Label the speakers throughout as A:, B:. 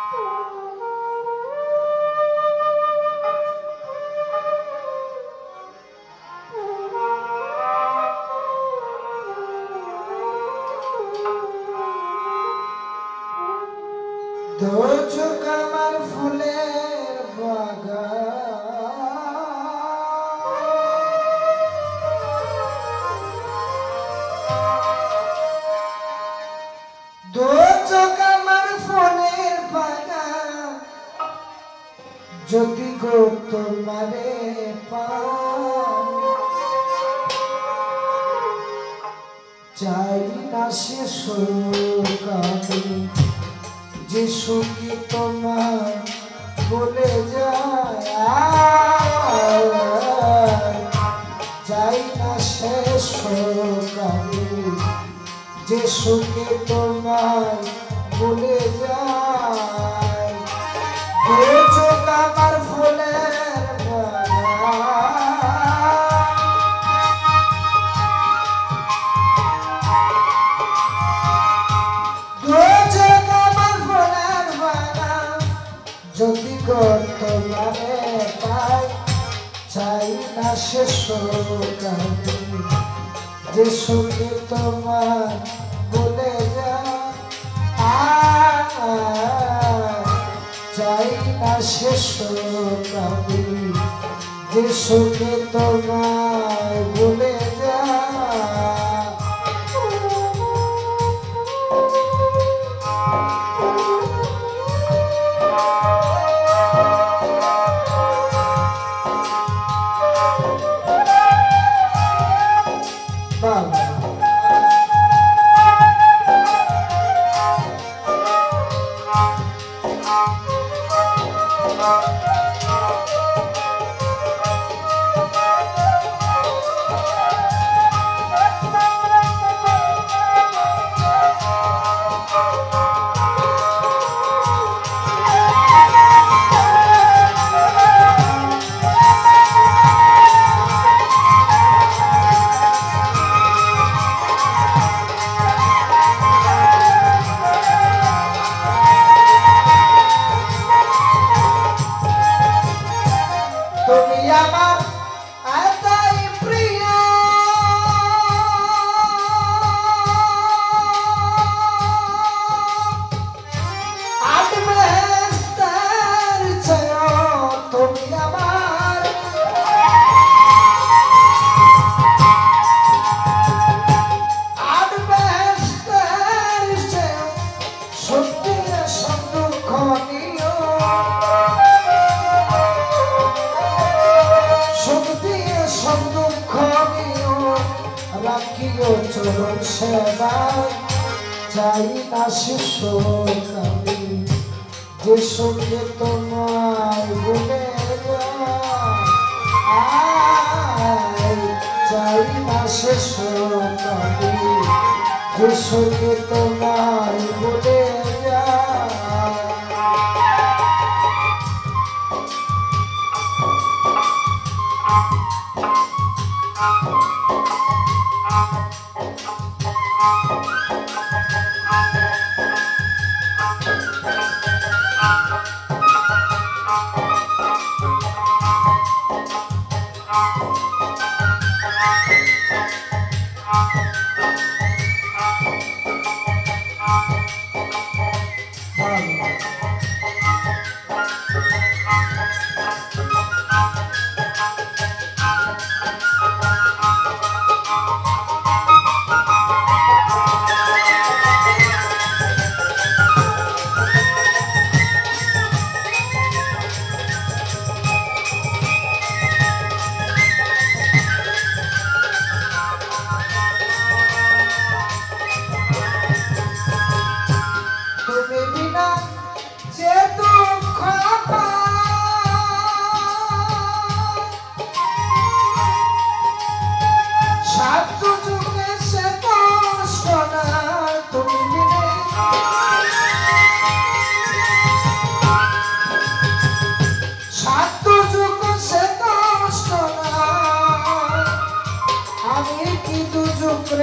A: দোচক আমার ফুলের বাগান, দোচক আমার ফুলের বাগান, যদি গো তোমারে পাই, চাই না সে সুখ আমি যে সুখী তোমার বলে যায়, চাই না সে সুখ আমি যে সুখী তোমার বলে যায়। দোচক আমার ফুলের বাগান, যদি গো তোমারে পাই, চাই না সে সুখ আমি যে সুখী তোমার বলে যায়, চাই না সে সুখ আমি যে সুখী তোমায় বলে যায়। তুমি আমার এতই প্রিয়, আট বেহেশতের চেয়েও তুমি আমার, আট বেহেশতের চেয়েও সত্যি সব দুঃখ নিও, সব দুঃখ নিও রাখিও চরণ সেবায়, চাই না সে সুখ আমি যে সুখে তোমায় বলে যায়, চাই না সে সুখ আমি যে সুখে তোমায় বলে যায়।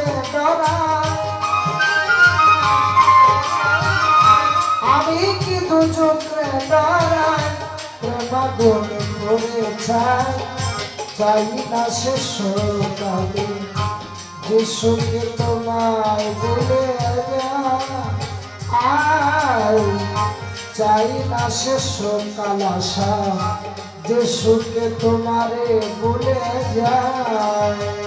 A: আমি কি চোখে দাঁড়ায় প্রেমাগুণ করে চাই না শেষ কালে যে সুখে তোমায় বলে যায় চাই না শেষ কাল আশা যে সুখে তোমারে বলে যায়।